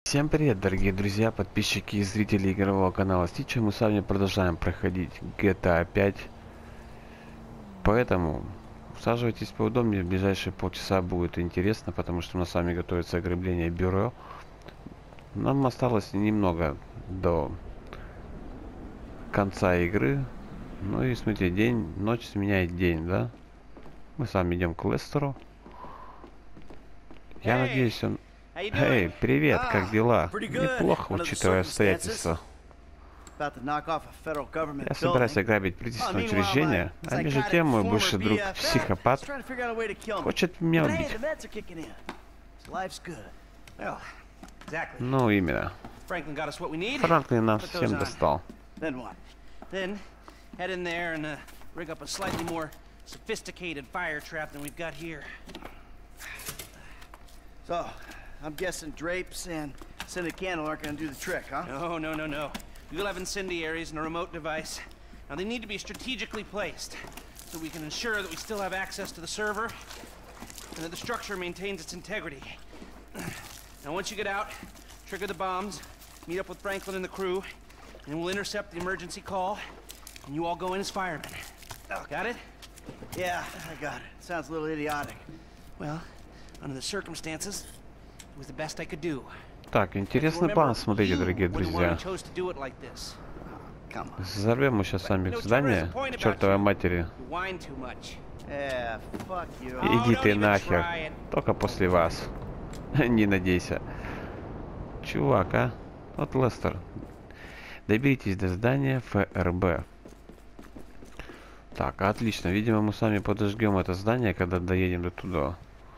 Всем привет, дорогие друзья, подписчики и зрители игрового канала Stitch. Мы с вами продолжаем проходить GTA 5. Поэтому усаживайтесь поудобнее, в ближайшие полчаса будет интересно, потому что у нас с вами готовится ограбление бюро. Нам осталось немного до конца игры. Ну и смотрите, ночь сменяет день, да? Мы с вами идем к Лестеру. Я надеюсь, он... Эй, привет, как дела? Неплохо, учитывая обстоятельства. Я собираюсь ограбить правительственное учреждение, а между тем мой бывший друг, психопат, хочет меня убить. Ну, именно. Франклин нам всем достал. So, I'm guessing drapes and scented candle aren't going to do the trick, huh? No. We'll have incendiaries and a remote device. Now, they need to be strategically placed so we can ensure that we still have access to the server and that the structure maintains its integrity. Now, once you get out, trigger the bombs, meet up with Franklin and the crew, and we'll intercept the emergency call, and you all go in as firemen. Got it? Yeah, I got it. Sounds a little idiotic. Well, under the circumstances, it was the best I could do. Так, интересный план, смотрите, дорогие друзья. Взорвем мы сейчас сами здание к чертовой матери. Иди ты нахер. Только после вас. Не надейся. Чувак, а? Вот Лестер. Доберитесь до здания ФРБ. Так, отлично. Видимо, мы сами подожгем это здание, когда доедем до туда.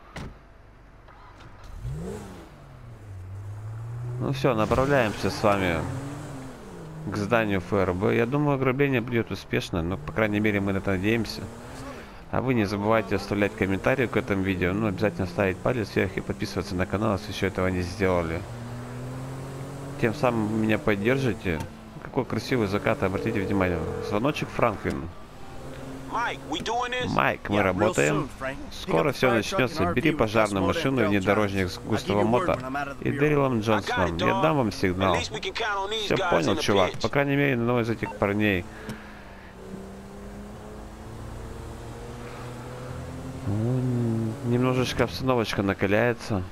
Ну все, направляемся с вами к зданию ФРБ. Я думаю, ограбление будет успешно, но, по крайней мере, мы на это надеемся. А вы не забывайте оставлять комментарии к этому видео. Ну, обязательно ставить палец вверх и подписываться на канал, если еще этого не сделали. Тем самым меня поддержите. Какой красивый закат, обратите внимание. Звоночек Франклин. Майк, мы работаем. Скоро все начнется. Бери пожарную машину и внедорожник с Густава Мота и Дэрилом Джонсоном. Я дам вам сигнал. Все понял, чувак. По крайней мере, одного из этих парней. Немножечко обстановочка накаляется.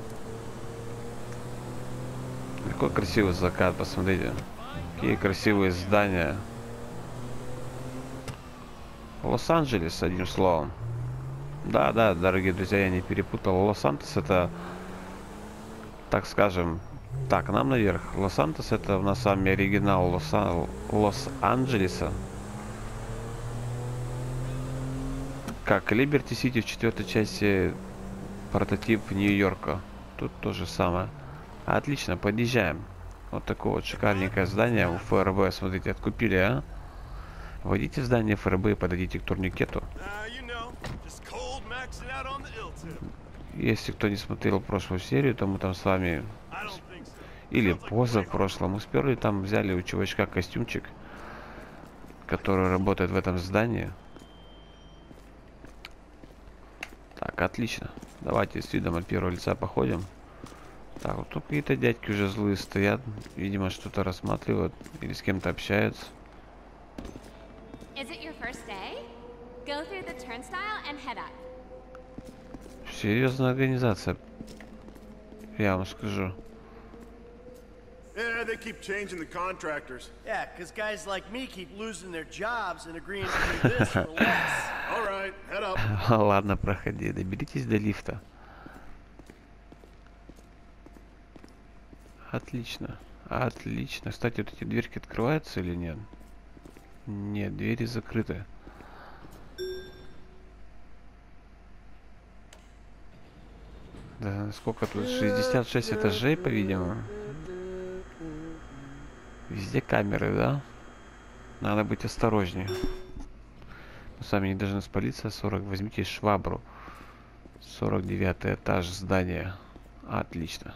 Какой красивый закат, посмотрите. Какие красивые здания. Лос-Анджелес, одним словом. Да, дорогие друзья, я не перепутал. Лос-Сантос это, так скажем, так, нам наверх. Лос-Сантос это у нас с вами оригинал Лос-Анджелеса. Как Либерти Сити в 4-й части, прототип Нью-Йорка. Тут то же самое. Отлично, подъезжаем. Вот такое вот шикарненькое здание у ФРБ. Смотрите, откупили, а? Войдите в здание ФРБ и подойдите к турникету. Если кто не смотрел прошлую серию, то мы там с вами, или позапрошлом, мы сперли там, взяли у чувачка костюмчик, который работает в этом здании. Так, отлично. Давайте с видом от первого лица походим. Так, вот тут какие-то дядьки уже злые стоят. Видимо, что-то рассматривают или с кем-то общаются. Серьезная организация, я вам скажу. Yeah, they keep changing the contractors. Yeah, because guys like me keep losing their jobs and agreeing to do this for less. All right, head up. Ладно, проходи, доберитесь до лифта. Отлично, отлично. Кстати, вот эти дверки открываются или нет? Нет, двери закрыты. Да, сколько тут? 66 этажей, по-видимому. Везде камеры, да? Надо быть осторожнее. Мы сами не должны спалиться. 40. Возьмите швабру. 49 этаж здания. Отлично.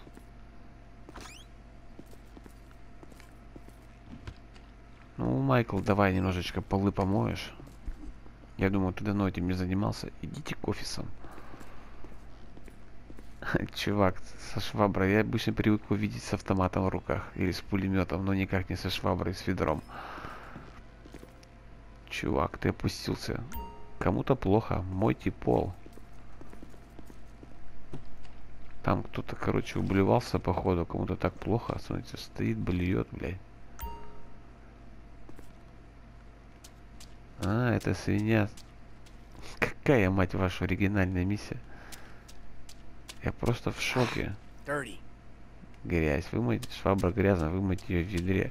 Ну, Майкл, давай немножечко полы помоешь. Я думаю, ты давно этим не занимался. Идите к офисам. Чувак, со шваброй. Я обычно привык его видеть с автоматом в руках. Или с пулеметом, но никак не со шваброй, с ведром. Чувак, ты опустился. Кому-то плохо. Мойте пол. Там кто-то, короче,ублевался, походу. Кому-то так плохо. Смотрите, стоит, блюет, блядь. А, это свинья. Какая, мать вашу, оригинальная миссия? Я просто в шоке. Dirty. Грязь. Вымыть, швабра грязная, вымыть ее в ведре.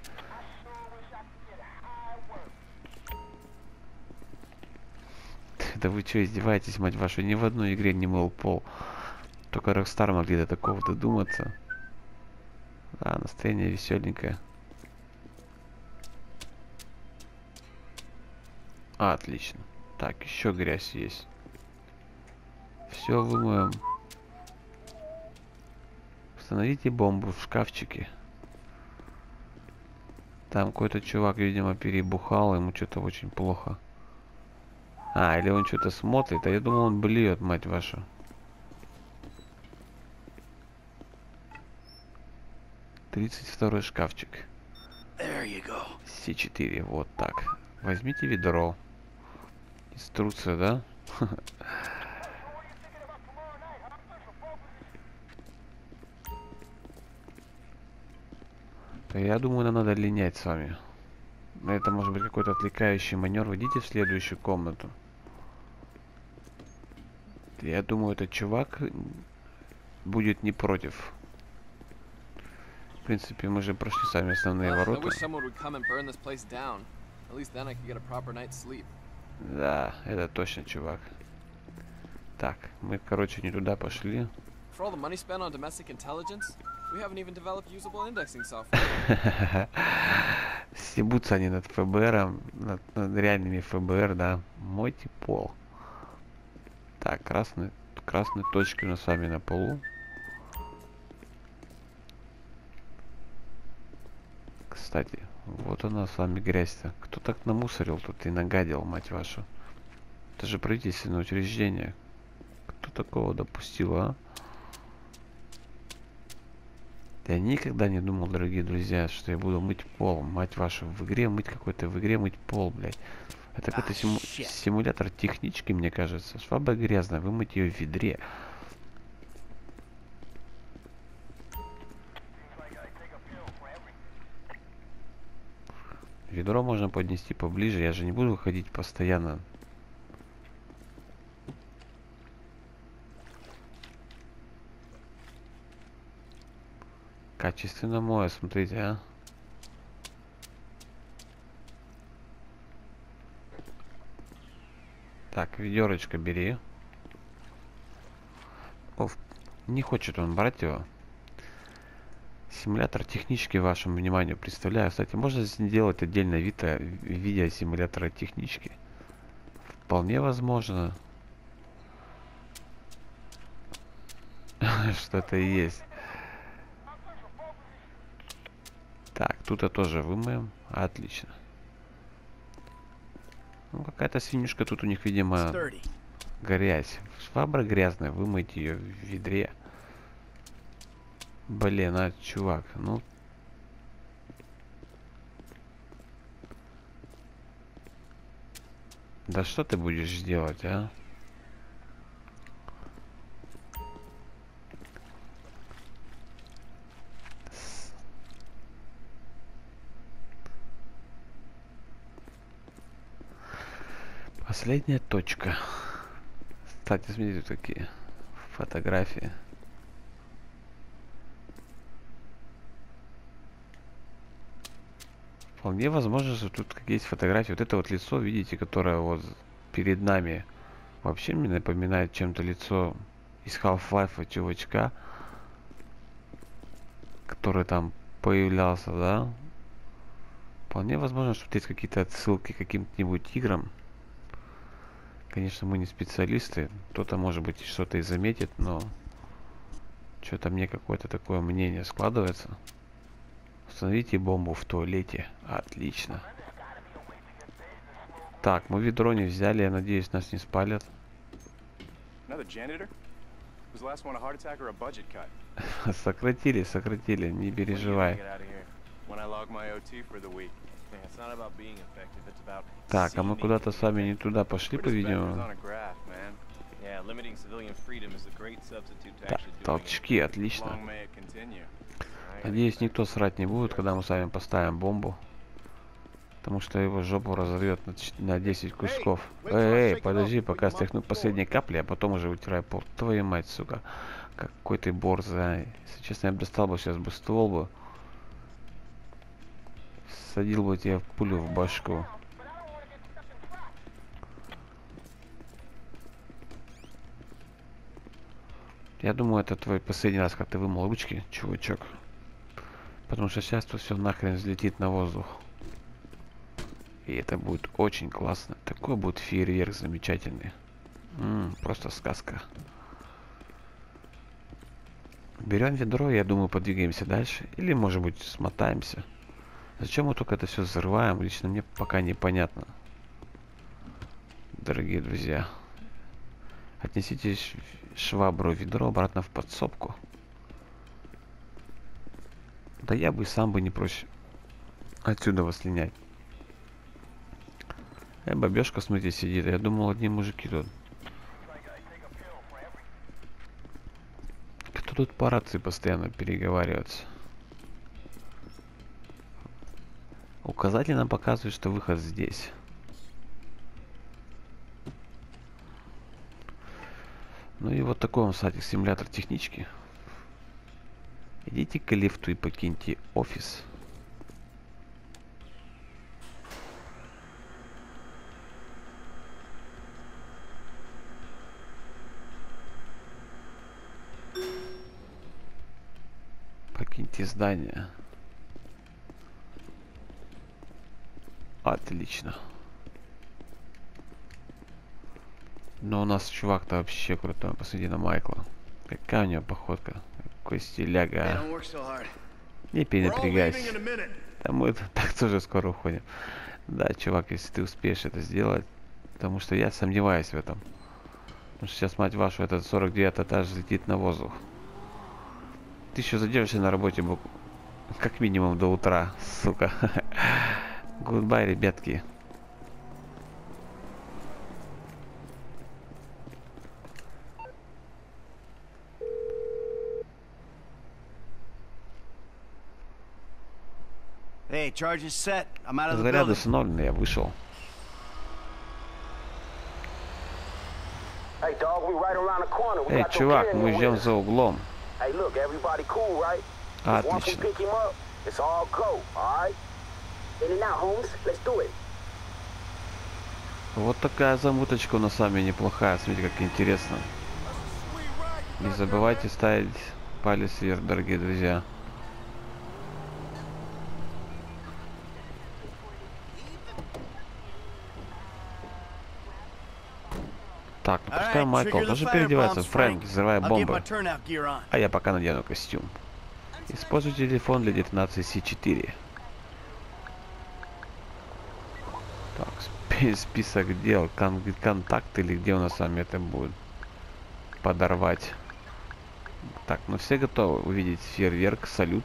Да вы что, издеваетесь, мать вашу? Ни в одной игре не мыл пол. Только Rockstar могли до такого додуматься. Да, настроение веселенькое. Отлично. Так, еще грязь есть. Все вымоем. Установите бомбу в шкафчике. Там какой-то чувак, видимо, перебухал, ему что-то очень плохо. А, или он что-то смотрит, а я думал, он блюет, мать вашу. Тридцать второй шкафчик. There you go. С4, вот так. Возьмите ведро. Инструкция, да? Я думаю, нам надо линять с вами. Это может быть какой-то отвлекающий маневр. Идите в следующую комнату. Я думаю, этот чувак будет не против. В принципе, мы же прошли сами основные ворота. Да, это точно чувак. Так, мы, короче, не туда пошли. Стебутся они над ФБРом, над реальными ФБР, да. Мойте пол. Так, красные точки у нас с вами на полу. Кстати, вот она с вами грязь-то. Кто так намусорил тут и нагадил, мать вашу? Это же правительственное учреждение. Кто такого допустил, а? Я никогда не думал, дорогие друзья, что я буду мыть пол, мать вашу, в игре мыть пол, блядь. Это какой-то симулятор технички, мне кажется. Швабра грязная, вымыть ее в ведре. Ведро можно поднести поближе, я же не буду ходить постоянно. Качественно мою, смотрите, а. Так, ведерочко бери. Оф, не хочет он брать его. Симулятор технички вашему вниманию представляю. Кстати, можно сделать отдельное видео симулятора технички. Вполне возможно. Что-то есть. Так, тут-то тоже вымоем. Отлично. Ну, какая-то свинюшка тут у них, видимо, грязь. Швабра грязная, вымойте ее в ведре. Блин, а, чувак, ну... Да что ты будешь делать, а? Последняя точка. Кстати, смотрите, такие фотографии. Вполне возможно, что тут есть фотографии. Вот это вот лицо, видите, которое вот перед нами. Вообще мне напоминает чем-то лицо из Half-Life чувачка, который там появлялся, да? Вполне возможно, что тут есть какие-то отсылки к каким-нибудь играм. Конечно, мы не специалисты. Кто-то, может быть, что-то и заметит, но что-то мне какое-то такое мнение складывается. Установите бомбу в туалете. Отлично. Так, мы ведро не взяли. Я надеюсь, нас не спалят. Was the last one a heart attack or a budget cut? Сократили, не переживай. Get out of here. When I log my OT for the week. Yeah, it's not about being effective, it's about Так, а мы куда-то с вами не туда пошли, We're just vectors по-видимому. on a graph, man. Yeah, limiting civilian freedom is a great substitute to Так, actually doing it. толчки, отлично. Long may it continue. Надеюсь, никто срать не будет, когда мы с вами поставим бомбу. Потому что его жопу разорвет на 10 кусков. Эй, подожди, пока стряхну последние капли, а потом уже вытирай пол. Твою мать, сука. Какой ты борзый, а. Если честно, я бы достал бы сейчас бы ствол бы. Садил бы тебе пулю в башку. Я думаю, это твой последний раз, как ты вымыл ручки, чувачок. Потому что сейчас тут все нахрен взлетит на воздух. И это будет очень классно. Такой будет фейерверк замечательный. Просто сказка. Берем ведро, я думаю, подвигаемся дальше. Или, может быть, смотаемся. Зачем мы только это все взрываем, лично мне пока непонятно. Дорогие друзья. Отнесите швабру и ведро обратно в подсобку. Да я бы и сам бы не прочь отсюда слинять. Бабёшка, смотрите, сидит. Я думал, одни мужики тут. Кто тут по рации постоянно переговаривается? Указатель нам показывает, что выход здесь. Ну и вот такой он садик, симулятор технички. Идите к лифту и покиньте офис. Покиньте здание. Отлично. Но у нас чувак-то вообще крутой. Посмотри на Майкла. Какая у него походка. Какой стиляга. Не перенапрягайся. Да мы так тоже скоро уходим. Да, чувак, если ты успеешь это сделать. Потому что я сомневаюсь в этом. Потому что сейчас, мать вашу, этот 49-й этаж взлетит на воздух. Ты еще задержишься на работе как минимум до утра, сука. Гудбай, ребятки. Hey, charge is set. I'm out of the Заряд building. установлен, я вышел. Эй, чувак, мы ждем за углом. Отлично. Вот такая замуточка у нас с вами неплохая. Смотрите, как интересно. Не забывайте ставить палец вверх, дорогие друзья. Так, ну пускай Майкл тоже переодевается. Фрэнк, взрывай бомбы. А я пока надену костюм. Используйте телефон для детонации С4. Так, список дел, контакты или где у нас с вами это будет подорвать. Так, ну все готовы увидеть фейерверк, салют.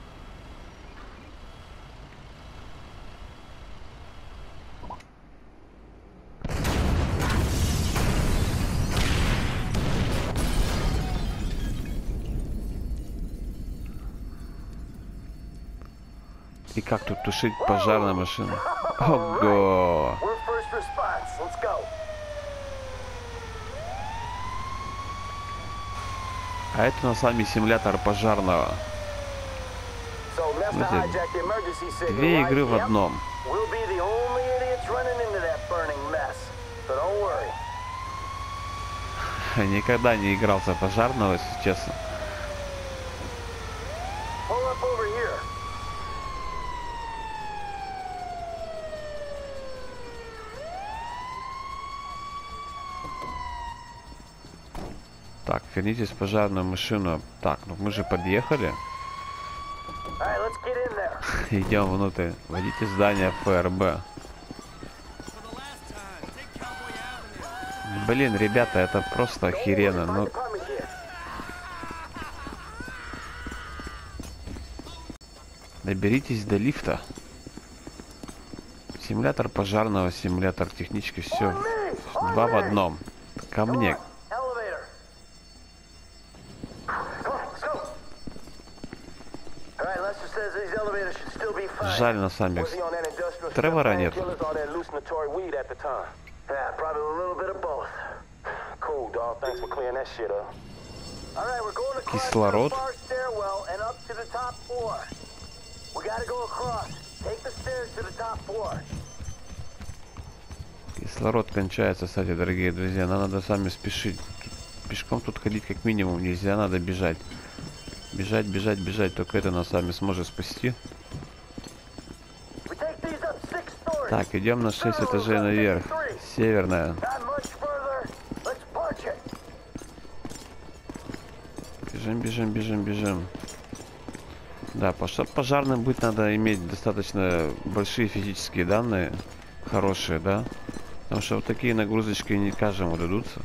И как тут тушить пожар на машину? Ого! А это на самом деле симулятор пожарного. Смотрите, две игры в одном. Никогда не игрался в пожарного, если честно. Так, вернитесь в пожарную машину. Так, ну мы же подъехали. Идем внутрь. Войдите в здание ФРБ. Блин, ребята, это просто охеренно. Ну, Доберитесь до лифта. Симулятор пожарного, симулятор технички, все два в одном. Ко мне. Жаль, на самих Тревора нет. Кислород. Кислород кончается, кстати, дорогие друзья. Нам надо сами спешить. Пешком тут ходить как минимум нельзя, надо бежать. Бежать, бежать, бежать. Только это нас сами сможет спасти. Так, идем на 6 этажей наверх. Северная. Бежим, бежим, бежим, бежим. Да, чтобы пожарным быть, надо иметь достаточно большие физические данные. Хорошие, да? Потому что вот такие нагрузочки не каждому дадутся.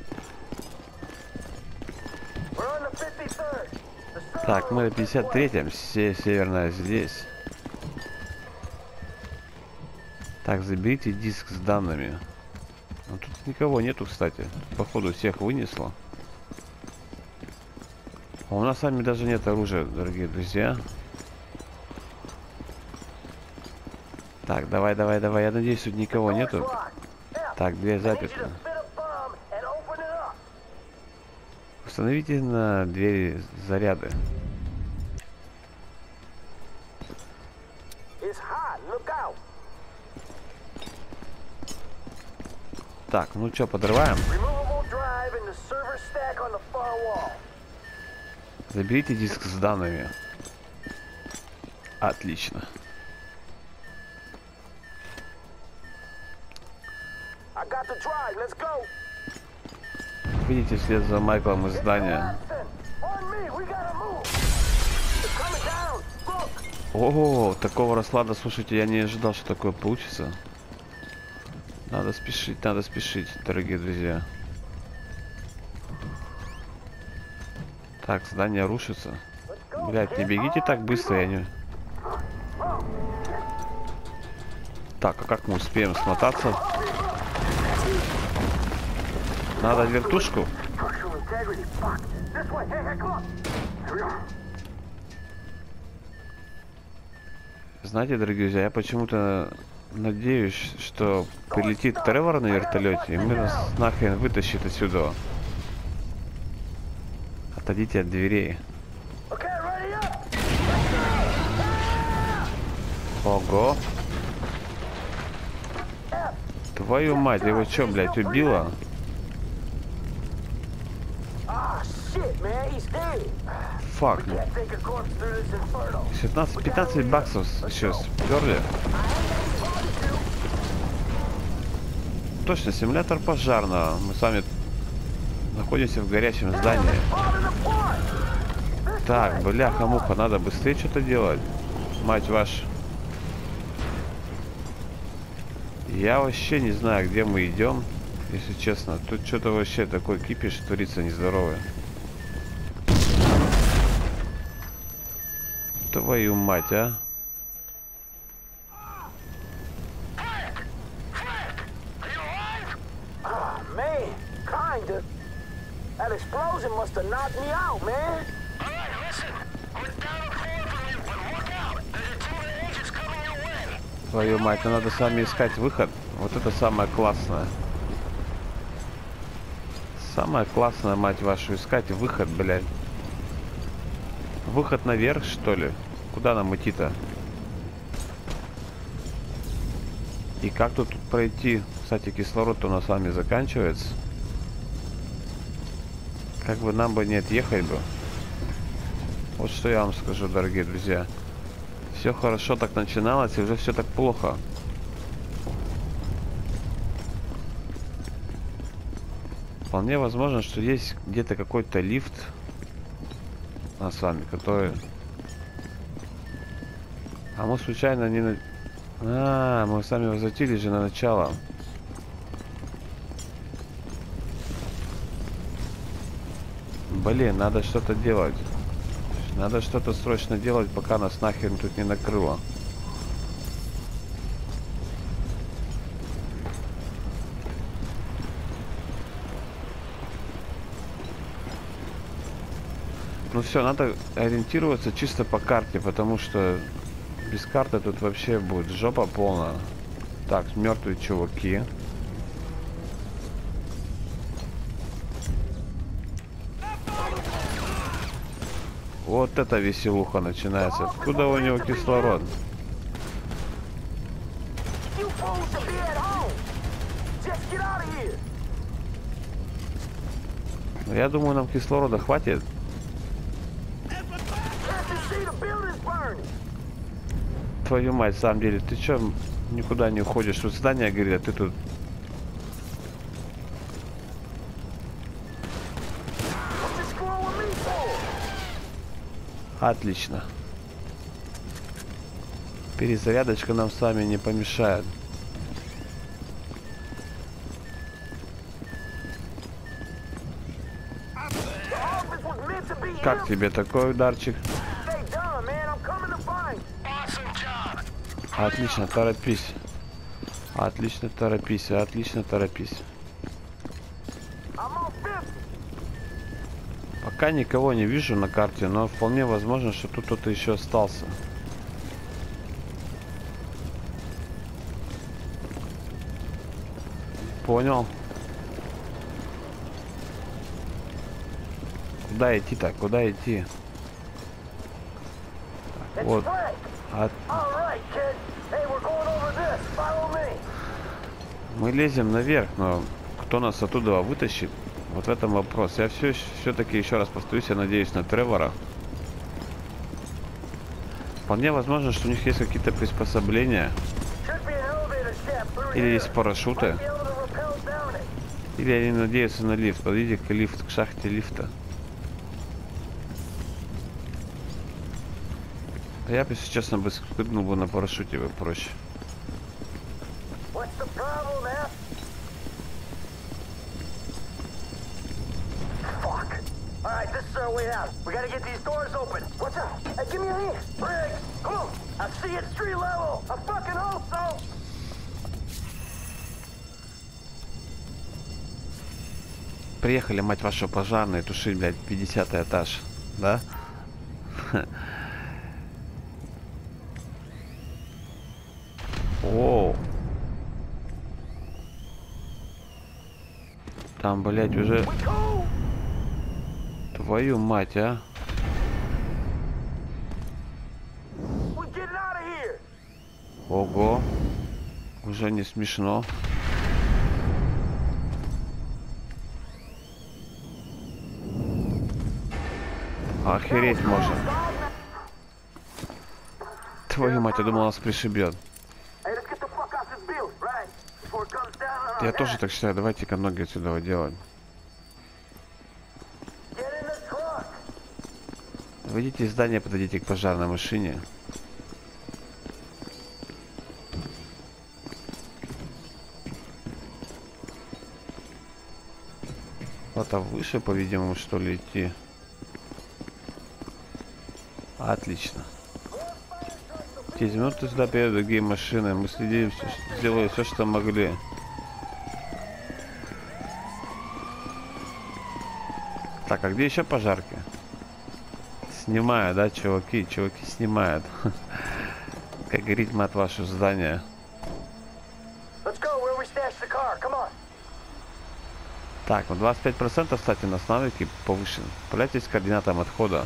Так, мы на 53-м. Северная здесь. Так, заберите диск с данными. Но тут никого нету, кстати. Походу всех вынесло. А у нас с вами даже нет оружия, дорогие друзья. Так, давай, давай, давай. Я надеюсь, тут никого нету. Так, дверь заперта. Установите на двери заряды. Так, ну что, подрываем? Заберите диск с данными. Отлично. Видите, вслед за Майклом из здания. Ого, такого расклада, слушайте, я не ожидал, что такое получится. Надо спешить, дорогие друзья. Так, здание рушится. Блять, не бегите так быстро, я не... Так, а как мы успеем смотаться? Надо вертушку. Знаете, дорогие друзья, я почему-то надеюсь, что прилетит Тревор на вертолете, и мы нас нахрен вытащит отсюда. Отойдите от дверей. Ого. Твою мать, его что, блядь, убило? 15 баксов сейчас сперли. Точно, симулятор пожарного. Мы с вами находимся в горячем здании. Так, бляха-муха, надо быстрее что-то делать. Мать вашу. Я вообще не знаю, где мы идем, если честно. Тут что-то вообще такой кипиш творится нездоровый. Твою мать, а? Твою мать, ну надо сами искать выход. Вот это самое классное. Самое классное, мать вашу, искать выход, блядь. Выход наверх, что ли? Куда нам идти-то? И как тут пройти? Кстати, кислород-то у нас с вами заканчивается. Как бы нам бы не отъехать бы. Вот что я вам скажу, дорогие друзья. Все хорошо так начиналось, и уже все так плохо. Вполне возможно, что есть где-то какой-то лифт с вами, который... А мы случайно не... мы сами возвратились же на начало. Блин, надо что-то делать. Надо что-то срочно делать, пока нас нахер тут не накрыло. Ну все, надо ориентироваться чисто по карте, потому что без карты тут вообще будет жопа полная. Так, мертвые чуваки. Вот это веселуха начинается. Откуда у него кислород? Я думаю, нам кислорода хватит. Твою мать, в самом деле, ты чё никуда не уходишь? Тут здание горит, а ты тут... Отлично. Перезарядочка нам с вами не помешает. Как тебе такой ударчик? Отлично, торопись. Отлично, торопись. Отлично, торопись. Пока никого не вижу на карте, но вполне возможно, что тут кто-то еще остался. Понял. Куда идти-то? Куда идти? Вот. Мы лезем наверх, но кто нас оттуда вытащит? Вот в этом вопрос. Я все-таки еще раз повторюсь, я надеюсь на Тревора. Вполне возможно, что у них есть какие-то приспособления. Или есть парашюты. Или они надеются на лифт. Подойдите к лифту, к шахте лифта. А я, если честно, бы спрыгнул бы на парашюте бы проще. Приехали, мать вашу, пожарные тушить, блядь, 50-й этаж, да? Оу. Там, блядь, уже... Твою мать, а? Ого. Уже не смешно. Охереть можно. Твою мать, я думал, нас пришибет. Я тоже так считаю. Давайте-ка ноги отсюда выделаем. Выйдите из здания, подойдите к пожарной машине. Куда-то выше, по-видимому, что ли, идти. Отлично. Через минуту сюда перед другие машины. Мы следили, сделали все, что могли. Так, а где еще пожарки? Снимаю, да, чуваки? Чуваки снимают. Как горит, мать вашу, здание. Так, ну 25%, кстати, на навыки повышен. Управляйтесь координатом отхода.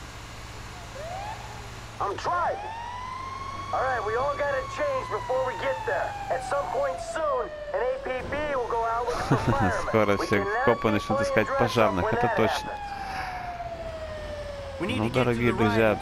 Скоро все копы начнут искать пожарных, это точно. Ну, дорогие друзья,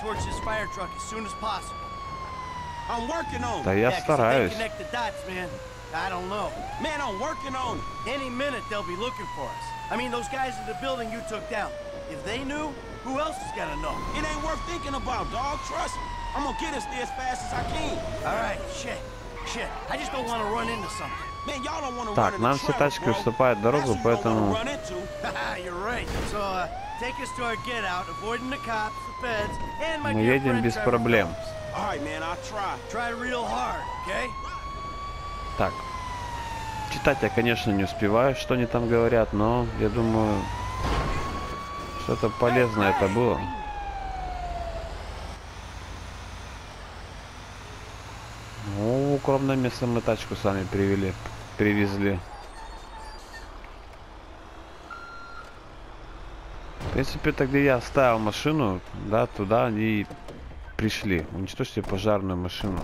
да я стараюсь. I don't know. Man, I'm working on it. Any minute they'll be looking for us. I mean, those guys in the building you took down. If they knew, who else is gonna know? It ain't worth thinking about, dog. Trust me. I'm gonna get us there as fast as I can. All right, shit. I just don't want to run into something. Man, y'all don't want to run Так, into нам все trouble, тачки bro. уступают дорогу, That's who you don't поэтому... wanna run into. Haha, you're right. So, take us to our get out, avoiding the cops, the feds, and my Мы dear едем friend без Trevor проблем. Phillips. All right, man, I'll try. Try real hard, okay? Так. Читать я, конечно, не успеваю, что они там говорят, но я думаю, что-то полезное это было. Ну, в укромное место мы тачку сами привезли. В принципе, это где я оставил машину, да, туда они пришли. Уничтожьте пожарную машину.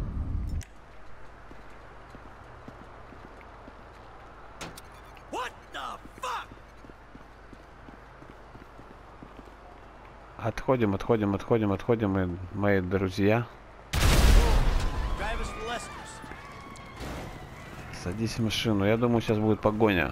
What the fuck? Отходим, мои друзья. Drive us to Lester's. Садись в машину. Я думаю, сейчас будет погоня.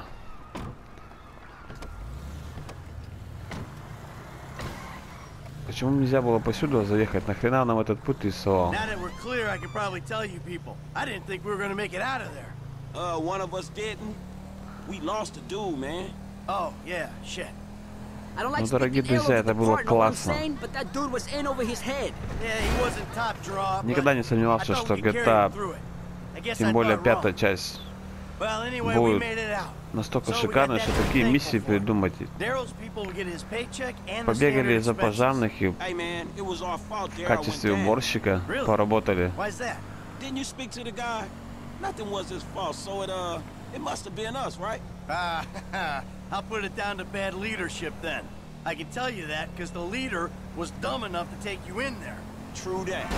Почему нельзя было посюда заехать? Нахрена нам этот путь рисовал? Now that we're clear, I can probably tell you people. I didn't think we were gonna make it out of there. One of us didn't. We lost a dude, man. Oh, yeah, shit. I don't like Ну, дорогие speaking ill друзья, of это the было department, what I'm классно. saying, but that dude was in over his head. Yeah, he wasn't top draw, but Никогда не I сомневался, thought что we could carry GTA, him through it. I guess тем I более thought пятая wrong. часть, Well, anyway, we будет made it out. настолько So we got шикарная, that что to be такие thankful миссии for. придумать. Daryl's people will get his paycheck and the Побегали standard за expenses. пожарных и Hey, man, it was our fault в Daryl went качестве down. уборщика Really? поработали. Why's that? Didn't you speak to the guy? Nothing was his fault, so it must have been us, right? I'll put it down to bad leadership then. I can tell you that because the leader was dumb enough to take you in there. True that.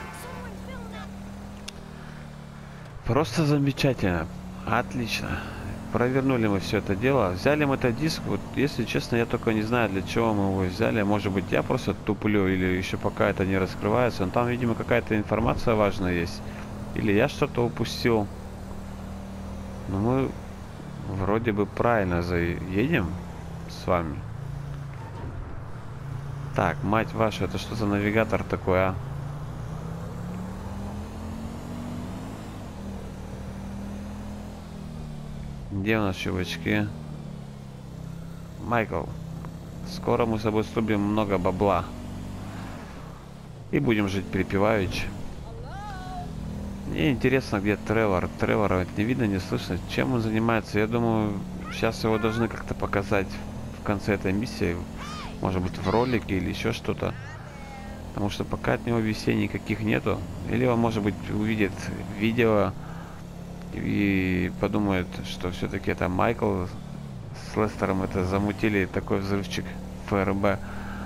Просто замечательно. Отлично. Провернули мы все это дело. Взяли мы этот диск. Вот, если честно, я только не знаю, для чего мы его взяли. Может быть, я просто туплю, или еще пока это не раскрывается. Но там, видимо, какая-то информация важная есть. Или я что-то упустил. Но мы вроде бы правильно заедем с вами. Так, мать ваша, это что за навигатор такой, а? Где у нас чувачки? Майкл, скоро мы с собой срубим много бабла. И будем жить припеваючи. Мне интересно, где Тревор. Тревора не видно, не слышно. Чем он занимается? Я думаю, сейчас его должны как-то показать в конце этой миссии. Может быть, в ролике или еще что-то. Потому что пока от него вестей никаких нету. Или он, может быть, увидит видео и подумает, что все-таки это Майкл с Лестером это замутили такой взрывчик ФРБ.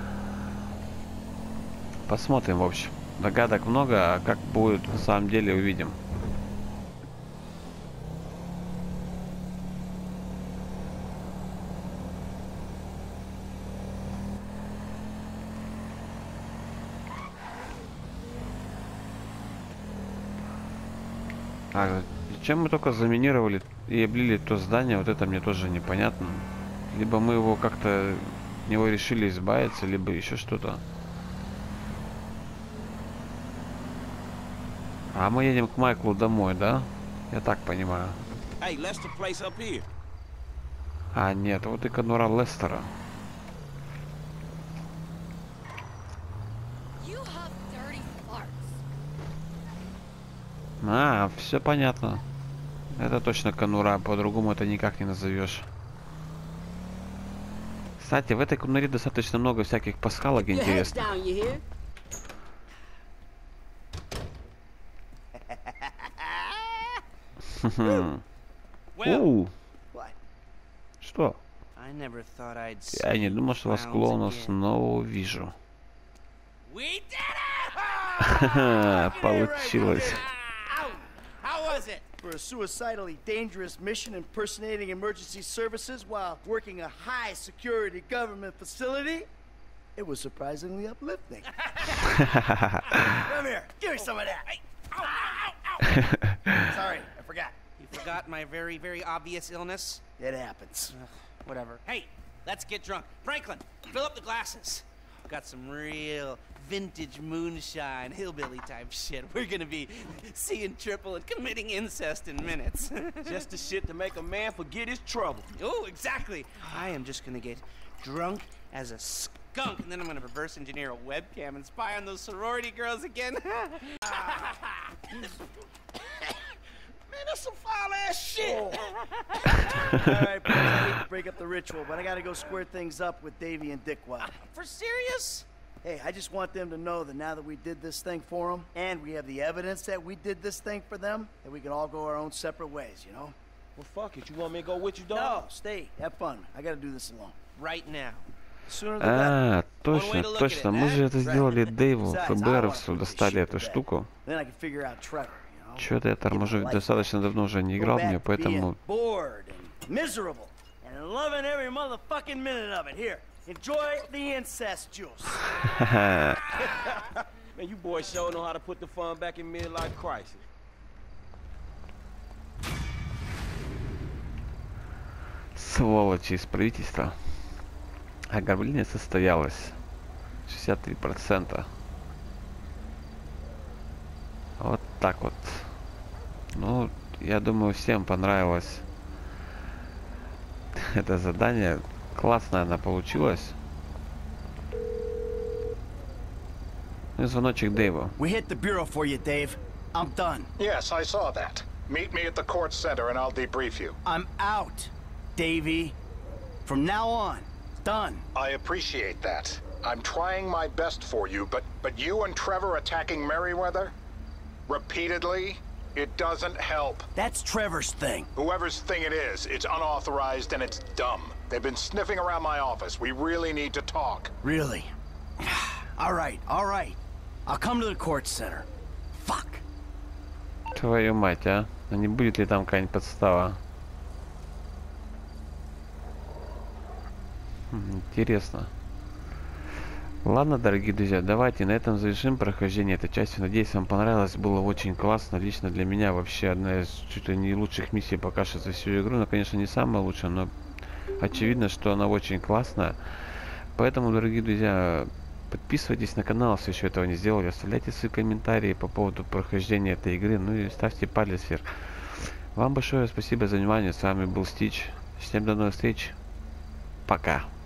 Посмотрим, в общем. Догадок много, а как будет на самом деле, увидим. А зачем мы только заминировали и облили то здание, вот это мне тоже непонятно. Либо мы его как-то него решили избавиться, либо еще что-то. А мы едем к Майклу домой, да? Я так понимаю. Hey, Lester place up here. А, нет, вот и конура Лестера. You have dirty farts. А, все понятно. Это точно конура, по-другому это никак не назовешь. Кстати, в этой конуре достаточно много всяких пасхалок Your head's интересных. down, you hear? Оу, What? что? I never thought I'd Я не see думал, что вас clowns клоуна again. снова увижу. We did it! Ха-ха, получилось. How was it? For a suicidally dangerous mission impersonating emergency services while working a high-security government facility, it was surprisingly uplifting. Come here, give me some of that. Ow, ow, ow. Sorry, I forgot. You forgot my very, very obvious illness? It happens. Whatever. Hey, let's get drunk. Franklin, fill up the glasses. got some real vintage moonshine, hillbilly type shit. We're gonna be seeing triple and committing incest in minutes. Just the shit to make a man forget his trouble. Oh, exactly. I am just gonna get drunk as a skunk, and then I'm gonna reverse engineer a webcam and spy on those sorority girls again. Man, that's some foul-ass shit. All right, boys, I hate to break up the ritual, but I gotta go square things up with Davey and Dickwad. For serious? Hey, I just want them to know that now that we did this thing for them, and we have the evidence that we did this thing for them, that we can all go our own separate ways, you know? Well, fuck it. You want me to go with you, dog? No, stay. Have fun. I gotta do this alone. Right now. Sooner the better. А, точно, точно. Мы же это сделали Дэйву, ФБРовцу, достали эту штуку. Then I can figure out Trevor, you know? Чё-то я торможу, достаточно давно уже не играл в нее, поэтому... Bored and miserable and loving every motherfucking minute of it. Here, enjoy the incest juice. Man, you boys sure know how to put the fun back in midlife crisis. Сволочи из правительства. Ограбление состоялось. 63%. Вот так вот. Ну, я думаю, всем понравилось это задание. Классно она получилась. Ну и звоночек Дэйву. We hit the bureau for you, Dave. I'm done. Yes, I saw that. Meet me at the court center and I'll debrief you. I'm out, Davey. From now on, done. I appreciate that. I'm trying my best for you, but you and Trevor attacking Merriweather? Repeatedly? It doesn't help. That's Trevor's thing. Whoever's thing it is, it's unauthorized and it's dumb. They've been sniffing around my office. We really need to talk. Really? All right, all right. I'll come to the court center. Fuck. Твою мать, а? А не будет ли там какая-нибудь подстава? Интересно. Ладно, дорогие друзья, давайте на этом завершим прохождение этой части. Надеюсь, вам понравилось. Было очень классно. Лично для меня вообще одна из чуть ли не лучших миссий пока что за всю игру. Ну, конечно, не самая лучшая, но очевидно, что она очень классная. Поэтому, дорогие друзья, подписывайтесь на канал, если еще этого не сделали. Оставляйте свои комментарии по поводу прохождения этой игры. Ну и ставьте палец вверх. Вам большое спасибо за внимание. С вами был Стич. Всем до новых встреч. Пока.